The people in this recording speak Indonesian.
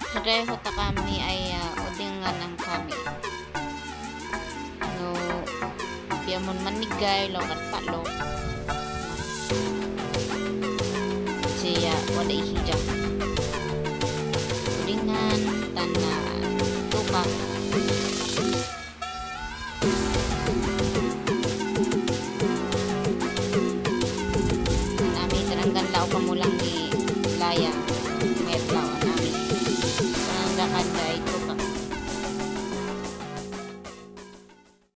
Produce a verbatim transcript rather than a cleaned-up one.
Pareho ta kami ay uh, udingan ang kami. No, piamon manigay, lokat palo. Siya, wala ihija. Udingan, tana, tukak. Nami, teranggan lao pamulang